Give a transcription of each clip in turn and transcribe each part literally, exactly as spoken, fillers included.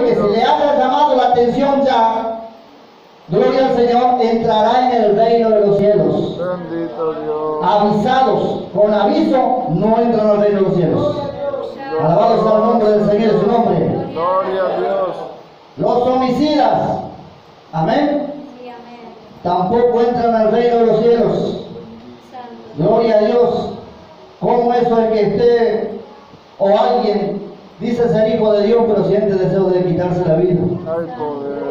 necesario que se le haya llamado la atención ya, gloria al Señor, entrará en el reino de los cielos. Bendito Dios. Avisados, con aviso, no entran al reino de los cielos. Alabado sea el nombre del Señor y su nombre. Gloria a Dios. Los homicidas, amén, tampoco entran al reino de los cielos. Gloria a Dios. ¿Cómo eso es que usted o alguien dice ser hijo de Dios pero siente deseo de quitarse la vida? Hay poder.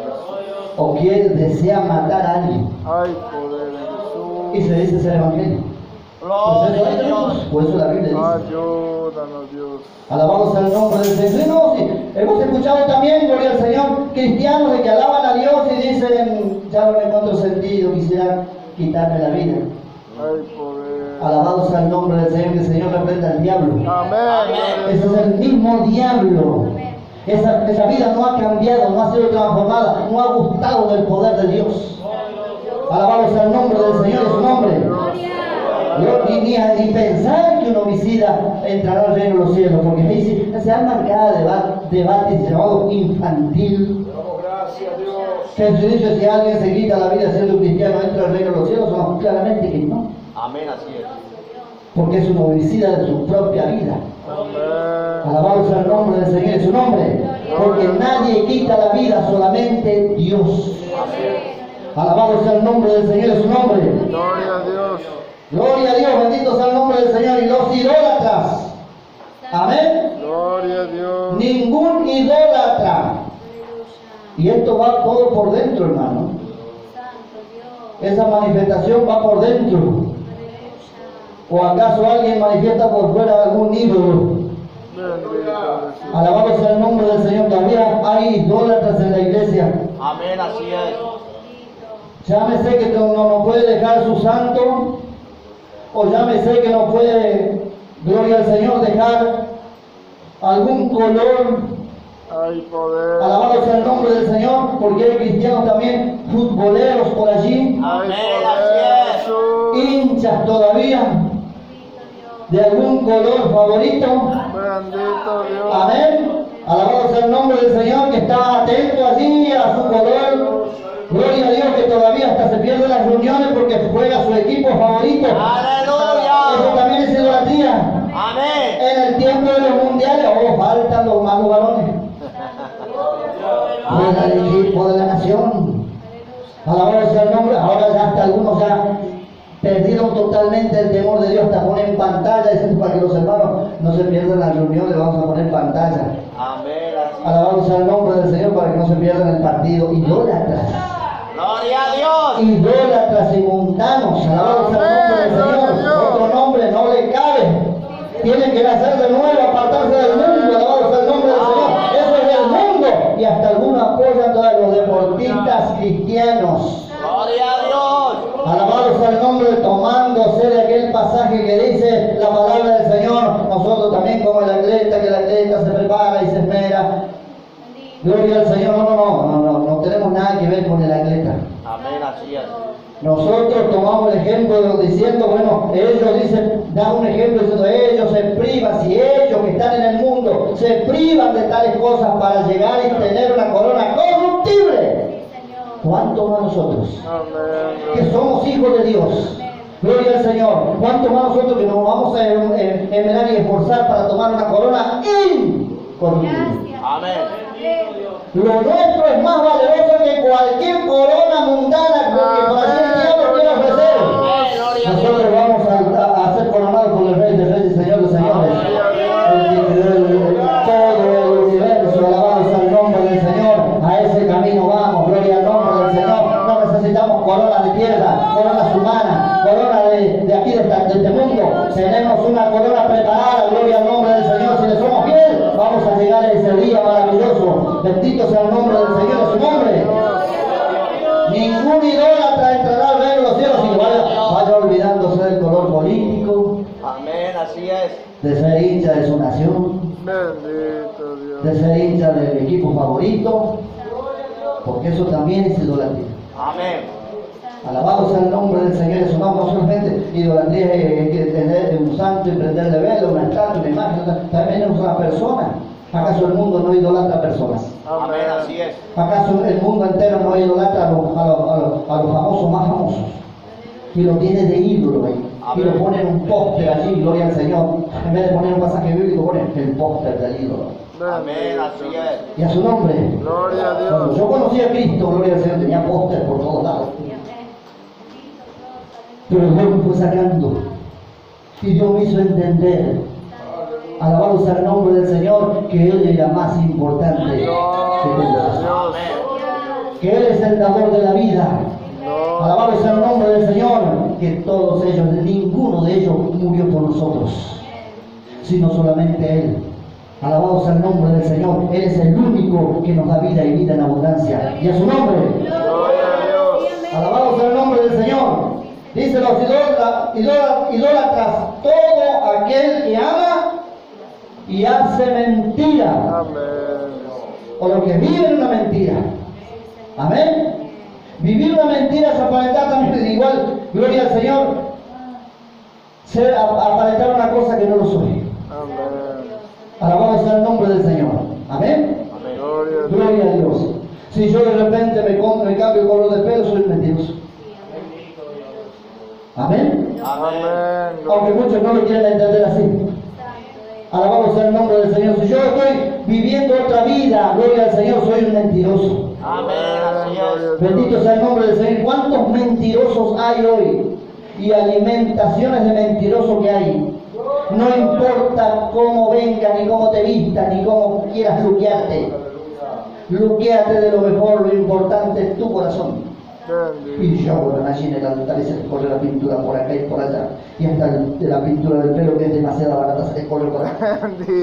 O quiere, desea matar a alguien Hay poder en y Jesús. se dice ser evangélico. Pues eso hay Dios, pues eso la Biblia dice. Ayúdanos, Dios. Alabado sea el nombre del Señor. No, sí, hemos escuchado también, gloria al Señor, cristianos de que alaban a Dios y dicen, ya no le encuentro sentido, quisiera quitarme la vida. Hay poder. Alabado sea el nombre del Señor, que el Señor reprenda al diablo. Amén. Ese es el mismo diablo. Esa, esa vida no ha cambiado, no ha sido transformada, no ha gustado del poder de Dios. Alabado sea el nombre del Señor y su nombre. Ni, ni, ni pensar que un homicida entrará al reino de los cielos, porque ahí sí, se han marcado debates debate llamado infantil. Gracias, Dios. Que en su dice, si alguien se quita la vida siendo un cristiano, entra al reino de los cielos, no, claramente que no. Amén, así es. Porque es un homicida de su propia vida. Amén. Alabado sea el nombre del Señor y su nombre. Porque nadie quita la vida, solamente Dios. Alabado sea el nombre del Señor y su nombre. Gloria a Dios. Gloria a Dios, bendito sea el nombre del Señor. Y los idólatras. Amén. Gloria a Dios. Ningún idólatra. Y esto va todo por dentro, hermano. Esa manifestación va por dentro. ¿O acaso alguien manifiesta por fuera algún ídolo? Alabado sea el nombre del Señor. Todavía hay idólatras en la iglesia. Amén, así es. Llámese que no, no puede dejar su santo, o llámese que no puede, gloria al Señor, dejar algún color. Hay poder. Alabado sea el nombre del Señor, porque hay cristianos también, futboleros por allí, Hay Amén, poder, así Jesús. hinchas todavía de algún color favorito. Bendito Dios. Amén. Alabado sea el nombre del Señor, que está atento allí a su color. Gloria a Dios, que todavía hasta se pierden las reuniones porque juega su equipo favorito. Eso Aleluya. también es idolatría. Amén. En el tiempo de los mundiales, oh, faltan los malos varones. Juega el equipo de la nación. Alabado sea el nombre. Ahora ya hasta algunos ya perdieron totalmente el temor de Dios, hasta ponen pantalla, dicen para que los hermanos no se pierdan las reuniones, vamos a poner pantalla. Amén, así es. Alabado sea el nombre del Señor para que no se pierdan el partido. Idólatras. Gloria a Dios. Idólatras y mundanos. Alabado sea el nombre del Señor. Otro nombre no le cabe. Tienen que nacer de nuevo, apartarse del mundo. Alabado sea el nombre del Señor. Eso es el mundo. Y hasta algunos apoyan a los deportistas cristianos. Gloria a Dios. Alabado sea el nombre, tomándose de aquel pasaje que dice la palabra del Señor. Nosotros también como el atleta, que el atleta se prepara y se esmera. Gloria al Señor. No, no, no, no, no, no tenemos nada que ver con el atleta. Amén, así es. Nosotros tomamos el ejemplo de los diciendo, bueno, ellos dicen, dan un ejemplo diciendo, ellos se privan, si ellos que están en el mundo se privan de tales cosas para llegar y tener una corona corruptible, ¿cuánto más nosotros? Amén. Que somos hijos de Dios. Gloria al Señor. ¿Cuánto más nosotros que nos vamos a esmerar y esforzar para tomar una corona incorruptible? Amén. Lo nuestro es más valeroso que cualquier corona mundana que por allí el diablo quiera ofrecer. Nosotros vamos a, a, a ser coronados por el Rey de Reyes y Señor de Señores. El, el, el, todo el universo, alabado sea el nombre del Señor. A ese camino vamos, gloria al nombre del Señor. No necesitamos coronas de tierra, coronas humanas, coronas de, de aquí, de, esta, de este mundo. Tenemos una corona preparada, gloria al nombre del Señor. Si le somos fieles, vamos a llegar a ese día maravilloso. Bendito sea el nombre del Señor y su nombre. Ningún idólatra entrará al reino de los cielos y vaya, vaya olvidándose del color político, Amén, así es. de ser hincha de su nación, Bendito Dios. de ser hincha del equipo favorito, porque eso también es idolatría. Amén. Alabado sea el nombre del Señor y su nombre. No solamente idolatría es que tener un santo y prenderle velo, una estatua, una imagen, también es una persona. ¿Acaso el mundo no idolatra personas? ¿Acaso el mundo entero no idolatra a los, a los, a los, a los famosos más famosos? Y lo tiene de ídolo ahí. Y lo ponen un póster allí, gloria al Señor. En vez de poner un pasaje bíblico, ponen el póster del ídolo. Amén, así es. Y a su nombre. Gloria a Cuando Dios. yo conocí a Cristo, gloria al Señor, tenía póster por todos lados. Pero Dios me fue sacando. Y Dios me hizo entender, alabado sea el nombre del Señor, que Él era más importante que todos. Que Él es el dador de la vida. Alabado sea el nombre del Señor, que todos ellos, ninguno de ellos murió por nosotros, sino solamente Él. Alabado sea el nombre del Señor. Él es el único que nos da vida y vida en abundancia. Y a su nombre. Alabado sea el nombre del Señor. Dice los idólatras, idólatras, todo aquel que ama y hace mentira. Amén. O lo que vive en una mentira. Amén. Vivir una mentira es aparentar también igual, gloria al Señor, ser, aparentar una cosa que no lo soy. Amén. Alabado sea el nombre del Señor. Amén. Gloria a Dios. Gloria a Dios. Si yo de repente me, compro, me cambio el color de pelo, soy un mentiroso. Amén. Amén. Aunque muchos no lo quieren entender así. Alabado sea el nombre del Señor. Si yo estoy viviendo otra vida, gloria al Señor, soy un mentiroso. Amén, así es. Bendito sea el nombre del Señor. ¿Cuántos mentirosos hay hoy? Y alimentaciones de mentirosos que hay. No importa cómo venga, ni cómo te vistas, ni cómo quieras luquearte. Luqueate de lo mejor, lo importante es tu corazón. Y lloran allí en el altar y se les corre la pintura por acá y por allá. Y hasta el, de la pintura del pelo, que es demasiado barata, se les corre por acá.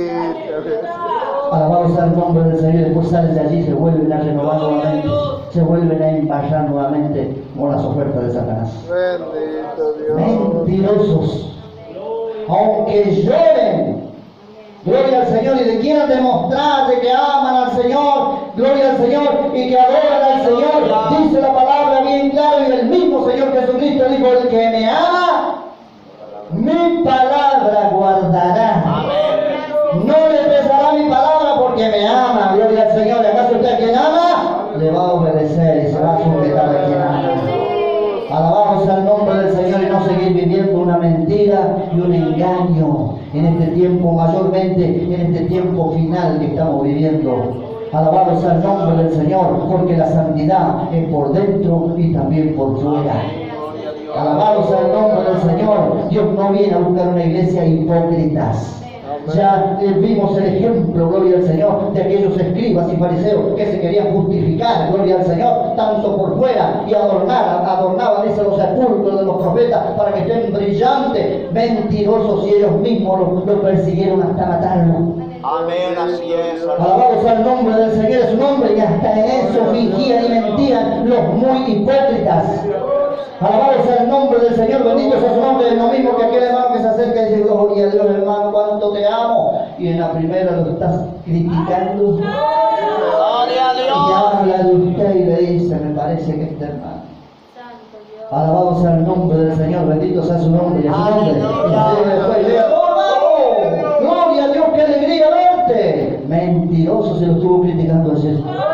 Alabado sea el nombre del Señor. Después salen de allí y se vuelven a renovar nuevamente. Se vuelven a embarrar nuevamente con las ofertas de Satanás. Bendito Dios. Mentirosos. Aunque lloren, gloria al Señor, y le quieran demostrar de que aman al Señor, gloria al Señor, y que adoran al Señor, dice la palabra bien claro, y el mismo Señor Jesucristo dijo: el que me ama, mi palabra guardará. No le pesará mi palabra porque me ama, gloria al Señor. ¿Y acaso usted, quien ama, le va a obedecer y se va a sujetar a quien ama? Alabado sea el nombre del Señor, y no seguir viviendo una mentira y un engaño en este tiempo, mayormente en este tiempo final que estamos viviendo. Alabado sea el nombre del Señor, porque la santidad es por dentro y también por fuera. Alabado sea el nombre del Señor. Dios no viene a buscar una iglesia hipócritas. Ya eh, vimos el ejemplo, gloria al Señor, de aquellos escribas y fariseos que se querían justificar, gloria al Señor, tanto por fuera, y adornar, adornaban ese los sepulcros de los profetas para que estén brillantes, mentirosos, y ellos mismos lo, lo persiguieron hasta matarlo. Amén, así es. Alabado sea el nombre del Señor, es su nombre, y hasta en eso fingían y mentían los muy hipócritas. Alabado sea el nombre del Señor, bendito sea su nombre. Es lo mismo que aquel hermano que se acerca y dice: gloria a Dios, hermano, cuánto te amo. Y en la primera lo estás criticando. Gloria a Y Dios. habla de usted y le dice: me parece que este hermano. Alabado sea el nombre del Señor, bendito sea su nombre y a su nombre. Y después dice: ¡oh, hermano! Gloria a Dios, qué alegría verte. Mentiroso, se lo estuvo criticando ayer.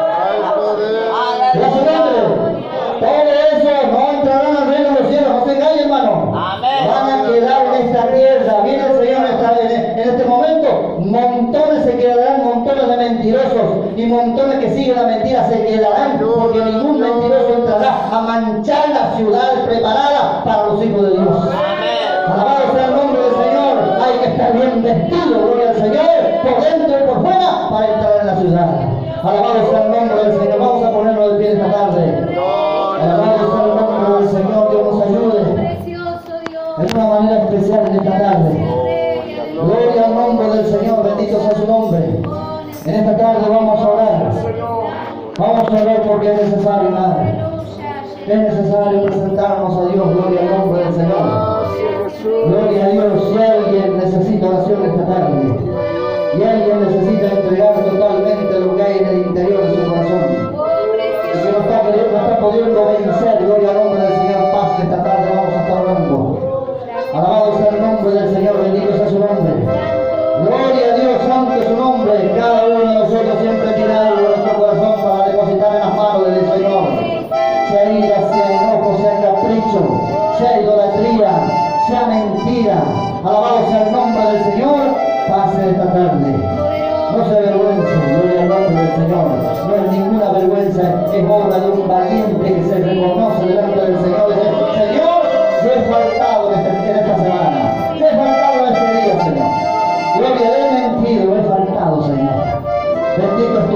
Y a su nombre. Todo eso no entrarán al reino de los cielos, no se engañen, hermano. Amén. Van a quedar en esta tierra. Viene el Señor está en, en este momento. Montones se quedarán, montones de mentirosos, y montones que siguen la mentira se quedarán, porque ningún mentiroso entrará a manchar la ciudad preparada para los hijos de Dios. Amén. Alabado sea el nombre del Señor. Hay que estar bien vestido, gloria al Señor, por dentro y por fuera, para entrar en la ciudad. Alabado sea el nombre del Señor. Vamos a ponernos de pie esta tarde. Alabado sea el nombre del Señor. Dios nos ayude en una manera especial en esta tarde. Gloria al nombre del Señor. Bendito sea su nombre. En esta tarde vamos a orar. Vamos a orar porque es necesario orar. Es necesario presentarnos a Dios. Gloria al nombre del Señor. Gloria a Dios. Si alguien necesita oración esta tarde, y alguien necesita entregar totalmente lo que hay en el interior de su corazón, y que no está, no está pudiendo vencer, gloria al nombre del Señor, paz que esta tarde vamos a estar orando. Alabado sea el nombre del Señor, bendito sea su nombre. Gloria a Dios, santo es su nombre. Cada uno de nosotros siempre tiene algo en nuestro corazón para depositar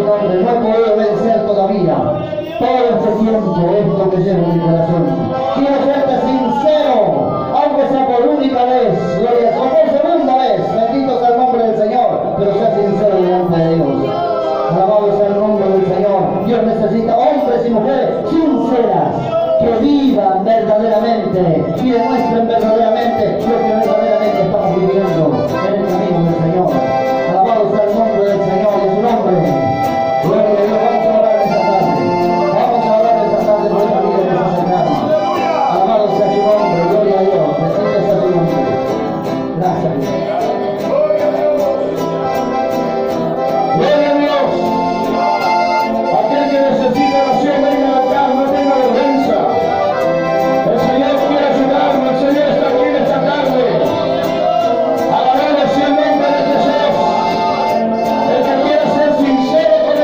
nombre. No he podido vencer todavía todo este tiempo esto que llevo en mi corazón. Quiero serte sincero, aunque sea por única vez, gloria, o por segunda vez, bendito sea el nombre del Señor, pero sea sincero delante de Dios. Alabado sea el nombre del Señor. Dios necesita hombres y mujeres sinceras, que vivan verdaderamente y demuestren verdaderamente lo que verdaderamente estamos viviendo en el camino del Señor. Alabado sea el nombre del Señor y su nombre. Gloria a Dios. Vamos a orar esta tarde. Vamos a orar esta tarde por esta vida que nos acercamos. Alabado sea su nombre. Gloria a Dios. Bendito sea su nombre. Gracias, Dios. Gloria a Dios. Aquel que necesita oración, venga acá, no tenga vergüenza. El Señor quiere ayudarnos, el Señor está aquí en esta tarde. Alabado sea el nombre de Jesús. El que quiera ser sincero con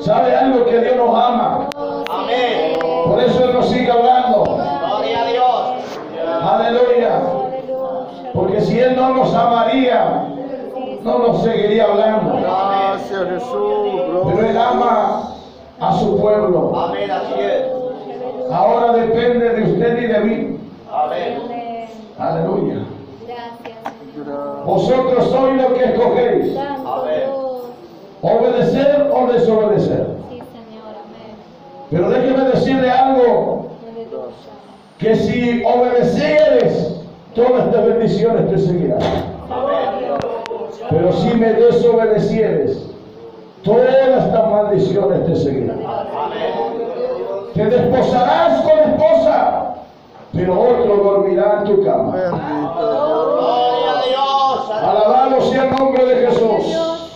¿Sabe algo? Que Dios nos ama. Amén. Por eso Él nos sigue hablando. Gloria a Dios. Aleluya. Porque si Él no nos amaría, no nos seguiría hablando. Gracias, Jesús. Pero Él Gloria. ama a su pueblo. Amén, así es. Ahora depende de usted y de mí. Amén. Aleluya. Gracias. Vosotros sois los que escogéis. Amén. Obedecer o desobedecer. Sí, Señor, amén. Pero déjeme decirle algo. Que si obedecieres, todas estas bendiciones te seguirán. Amén. Pero si me desobedecieres, todas estas maldiciones te seguirán. Amén. Te desposarás con esposa, pero otro dormirá en tu cama. Bendito Dios. Gloria a Dios. Alabado sea el nombre de Jesús.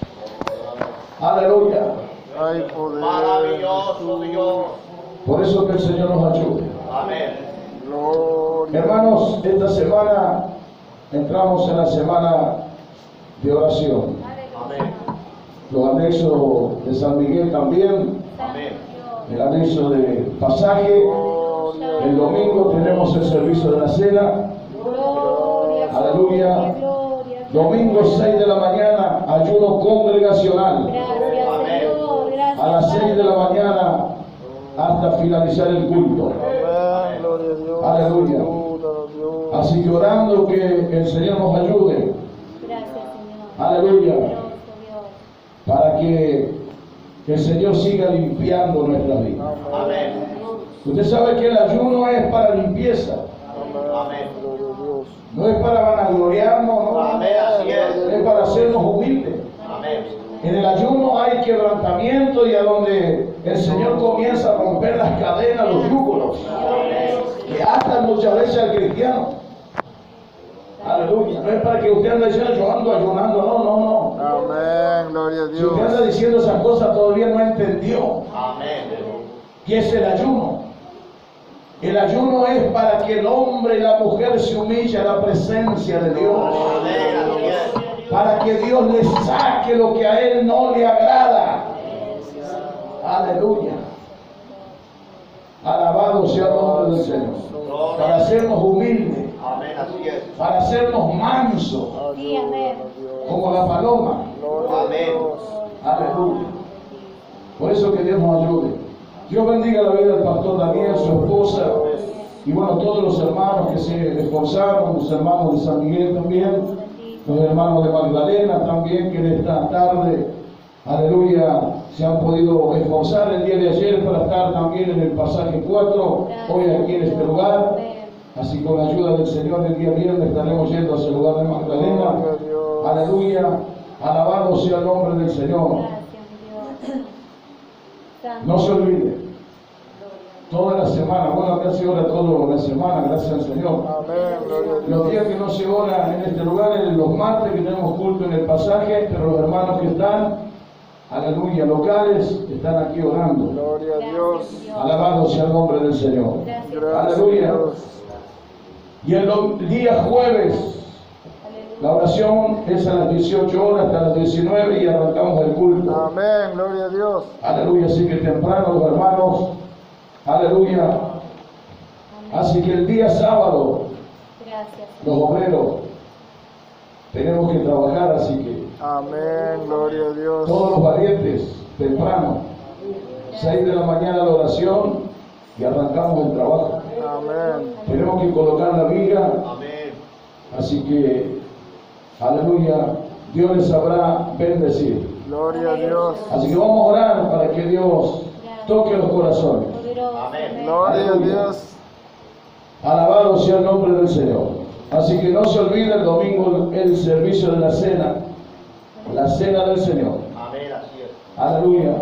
Aleluya. Hay poder. Maravilloso Dios. Por eso que el Señor nos ayude. Amén. Gloria. Hermanos, esta semana entramos en la semana de oración. Amén. Los anexos de San Miguel también, Amén. el anexo de pasaje. El domingo tenemos el servicio de la cena. Gloria, Aleluya. gloria, gloria. Domingo seis de la mañana, ayuno congregacional. Gracias, Señor. Gracias. A las seis de la mañana hasta finalizar el culto. Amén. Gloria a Dios. Aleluya. Ayúdanos, Dios. Así que orando que el Señor nos ayude. Gracias, Señor. Aleluya. Poderoso Dios. Para que el Señor siga limpiando nuestra vida. Amén. Usted sabe que el ayuno es para limpieza. Amén. Gloria a Dios. No es para vanagloriarnos, no. Amén, así es. Es para hacernos humildes. Amén. En el ayuno hay quebrantamiento y a donde el Señor comienza a romper las cadenas, los yugos que atan muchas veces al cristiano. Aleluya. No es para que usted ande diciendo yo ando ayunando, no, no, no. Amén. Gloria a Si usted anda Dios. diciendo esas cosas todavía no entendió Amén. qué es el ayuno. El ayuno es para que el hombre y la mujer se humille a la presencia de Dios. Amén, así es. Para que Dios le saque lo que a Él no le agrada. Aleluya. Alabado sea el nombre del Señor. Para hacernos humildes, Amén, así es. para hacernos mansos, Sí, amén. como la paloma. Gloria a Amén. Dios. Aleluya. Por eso que Dios nos ayude. Dios bendiga la vida del pastor Daniel, su esposa, y bueno, todos los hermanos que se esforzaron, los hermanos de San Miguel también, los hermanos de Magdalena también, que en esta tarde, aleluya, se han podido esforzar el día de ayer para estar también en el pasaje cuatro, hoy aquí en este lugar. Así que con la ayuda del Señor el día viernes estaremos yendo a ese lugar de Magdalena. Gloria a Dios. Aleluya, alabado sea el nombre del Señor. Gracias, Dios. Santo. No se olvide, toda la semana, bueno, acá se ora toda la semana, gracias al Señor. Amén. Gloria a Los Dios. días que no se ora en este lugar, en los martes que tenemos culto en el pasaje, pero los hermanos que están, aleluya, locales, están aquí orando. Gloria a Dios. Gracias, Dios. Alabado sea el nombre del Señor. Gracias. Gracias, Aleluya. Dios. Y el do- día jueves, Aleluya. la oración es a las dieciocho horas hasta las diecinueve y arrancamos el culto. Amén. Gloria a Dios. Aleluya, así que temprano los hermanos, aleluya. Así que el día sábado, Gracias. los obreros, tenemos que trabajar, así que Amén. Gloria a Dios. todos los valientes, temprano, seis de la mañana la oración y arrancamos el trabajo. Amén. Tenemos que colocar la viga, Amén. así que, aleluya, Dios les sabrá bendecir. Gloria a Dios. Así que vamos a orar para que Dios toque los corazones. Poderoso. Amén. Gloria a Dios. Alabado sea el nombre del Señor. Así que no se olvide el domingo el servicio de la cena, la cena del Señor. Amén, así es. Aleluya.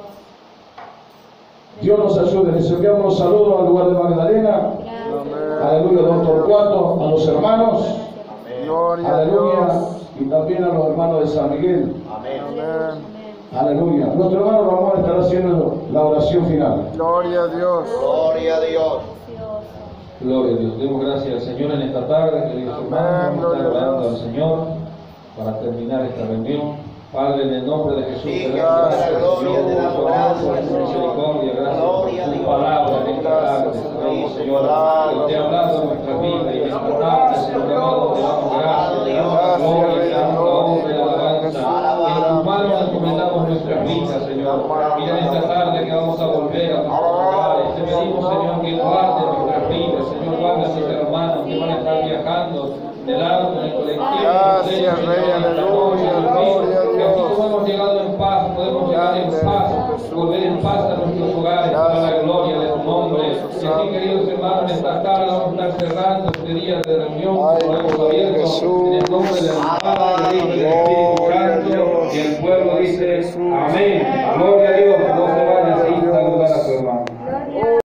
Dios nos ayude. Les enviamos los saludos al lugar de Magdalena. Gracias. Aleluya, don Torcuato, a los hermanos. Amén. Gloria a Aleluya. Dios. Y también a los hermanos de San Miguel. Amén. Amén. Aleluya. Nuestro hermano Ramón estará haciendo la oración final. Gloria a Dios. Gloria a Dios. Precioso. Gloria a Dios. Demos gracias al Señor en esta tarde, queridos Amén, hermanos. Vamos a gloria estar a orando Dios. al Señor para terminar esta reunión. Padre, en el nombre de Jesús, Sí, te que damos toda la gracias gloria te damos por gracias, tu Señor. misericordia, gracias por Gloria a tu Dios. palabra en esta tarde. Sí, Señor, Señor. que te ha hablado en nuestra vida y en esta tarde, Señor amado, te damos gracias, te damos gloria, te damos la honra y la alabanza. En tus manos encomendamos nuestras vidas, Señor. Y en esta tarde que vamos a volver a nuestros hogares, te pedimos, Señor, que guarde nuestras vidas, Señor, guarda a mis hermanos que van a estar viajando en el auto, en el colectivo. Gracias, Señor, Rey, esta aleluya, noche, Dios mío, gloria a que Dios. así como hemos llegado en paz, podemos llegar en paz, volver en paz a nuestros hogares para la gloria de tu nombre. Y así, queridos hermanos, en esta tarde vamos a estar cerrando este día de reunión, Ay, como hemos gloria a abierto, Jesús. en el nombre del Padre, del Hijo y del Espíritu Gloria a Santo. Dios. Y el pueblo dice, amén.